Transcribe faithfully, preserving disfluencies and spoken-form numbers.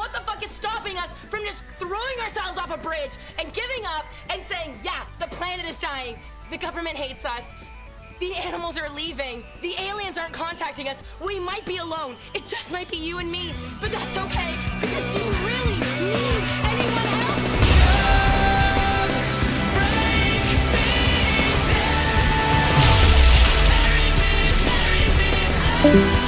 what the fuck is stopping us from just throwing ourselves off a bridge and giving up and saying, yeah, the planet is dying, the government hates us, the animals are leaving, the aliens aren't contacting us, we might be alone, it just might be you and me, but that's okay, because do you really need anyone else? Break me down, bury me, bury me,